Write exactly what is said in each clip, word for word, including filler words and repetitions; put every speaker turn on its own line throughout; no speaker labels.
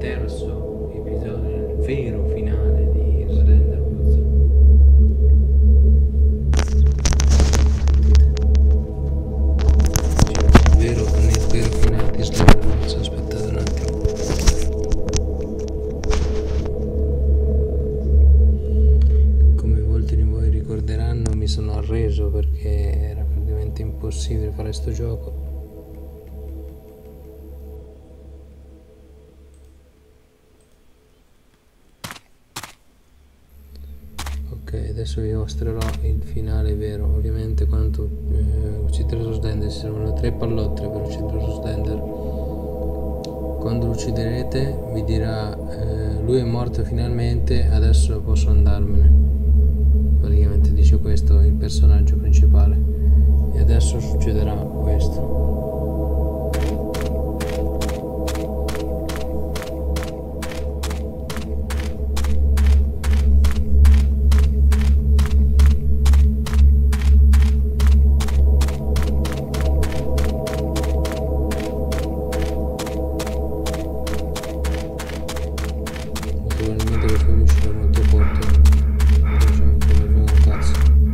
terzo episodio, il vero finale di Slender Woods. Il vero, il vero finale di Slender Woods, aspettate un attimo. Come molti di voi ricorderanno, mi sono arreso perché era praticamente impossibile fare sto gioco. Adesso vi mostrerò il finale vero. Ovviamente quando eh, uccidere lo Slender ci servono tre pallottole per uccidere lo Slender. Quando lo ucciderete vi dirà eh, lui è morto finalmente, adesso posso andarmene. Praticamente dice questo il personaggio principale. E adesso succederà questo. Probabilmente questo riuscirà molto corto. Facciamo come un cazzo.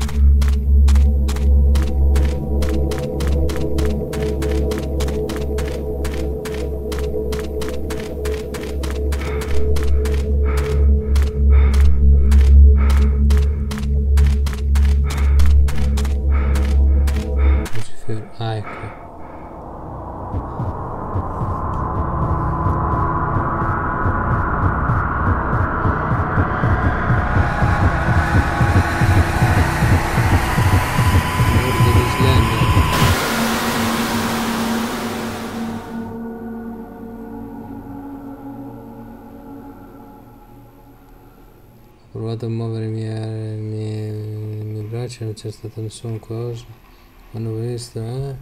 Ah, ecco. Ho provato a muovere le mie, le mie, le mie braccia, non c'è stato nessun coso. Hanno visto, eh?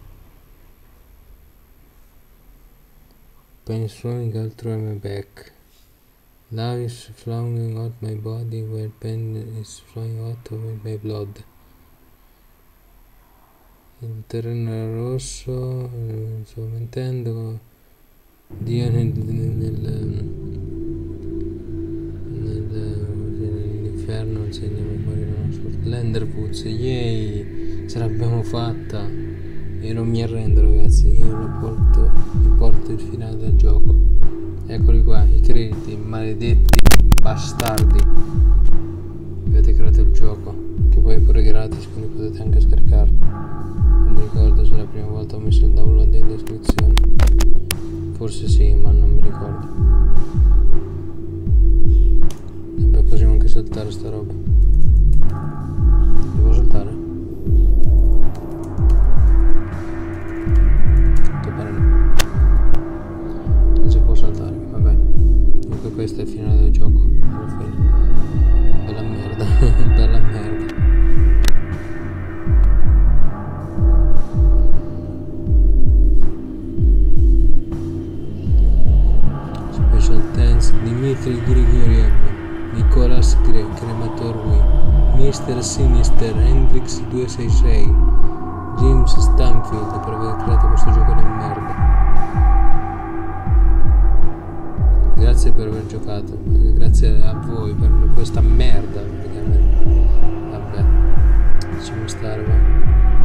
Pain flowing out through my back. Love is flowing out my body where pain is flowing out of my blood. Il terreno era rosso, eh, sto mentendo. Dio nel, nel, nell'inferno insegna a morire una sorta. Slender Woods, yay! Ce l'abbiamo fatta! Io non mi arrendo ragazzi, io lo porto, vi porto il finale del gioco. Eccoli qua, i crediti, maledetti bastardi. Avete creato il gioco, che poi è pure gratis, quindi potete anche scaricarlo. Non mi ricordo se la prima volta ho messo il download in descrizione. Forse sì, ma non mi ricordo. Vabbè, possiamo anche saltare sta roba. Devo saltare? Che pare no. Non si può saltare, vabbè. Comunque questo è il finale del gioco. Alla fine. Bella merda. Bella merda. Dmitry Grigoriev, Nicolas Gre Crematorui, mister Sinister, Hendrix duecentosessantasei, James Stanfield per aver creato questo gioco di merda. Grazie per aver giocato, grazie a voi per questa merda praticamente. Vabbè, lasciamo stare, va.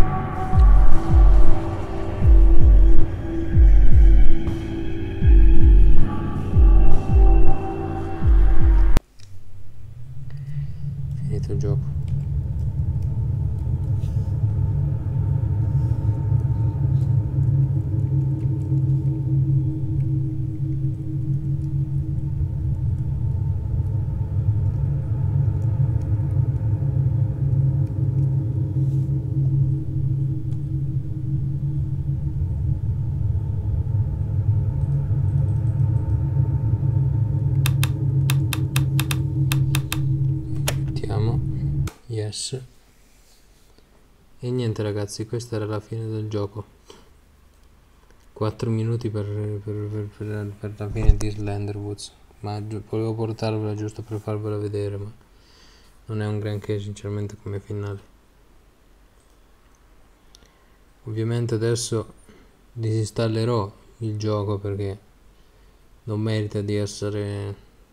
Il gioco. Yes. E niente ragazzi, questa era la fine del gioco. quattro minuti per, per, per, per, per la fine di Slender Woods. Ma volevo portarvela giusto per farvela vedere, ma non è un granché sinceramente come finale. Ovviamente adesso disinstallerò il gioco perché non merita di essere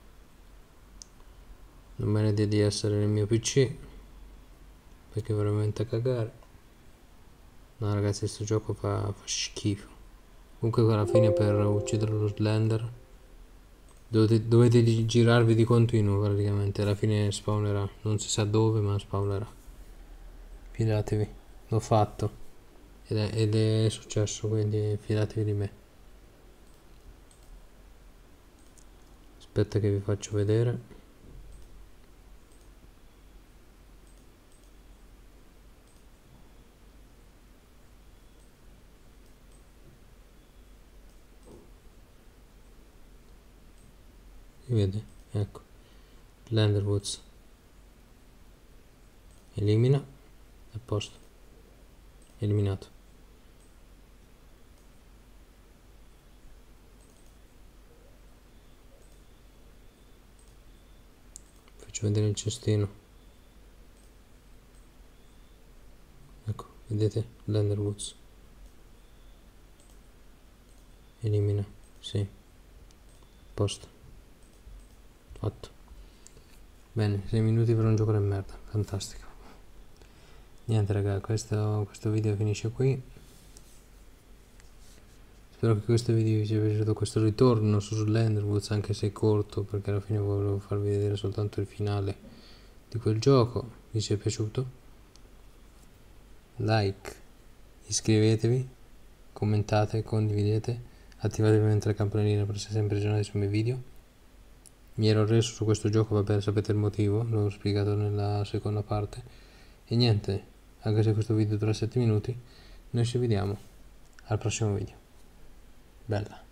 non merita di essere nel mio pc, perché è veramente a cagare. No ragazzi, questo gioco fa, fa schifo. Comunque alla fine per uccidere lo Slender dovete, dovete girarvi di continuo praticamente, alla fine spawnerà, non si sa dove ma spawnerà. Fidatevi, l'ho fatto ed è, ed è successo, quindi fidatevi di me. Aspetta che vi faccio vedere. Si vede? Ecco, Lenderwoods elimina, a posto, eliminato. Faccio vedere il cestino. Ecco, vedete? Lenderwoods elimina, sì, posto, fatto. Bene, sei minuti per un gioco di merda, fantastico. Niente raga, questo, questo video finisce qui. Spero che questo video vi sia piaciuto, questo ritorno su Lenderwoods, anche se è corto, perché alla fine volevo farvi vedere soltanto il finale di quel gioco. Vi sia piaciuto? Like, iscrivetevi, commentate, condividete, attivate ovviamente la campanellina per essere sempre aggiornati sui miei video. Mi ero reso su questo gioco, vabbè, sapete il motivo, l'ho spiegato nella seconda parte. E niente, anche se questo video dura sette minuti, noi ci vediamo al prossimo video. Bella.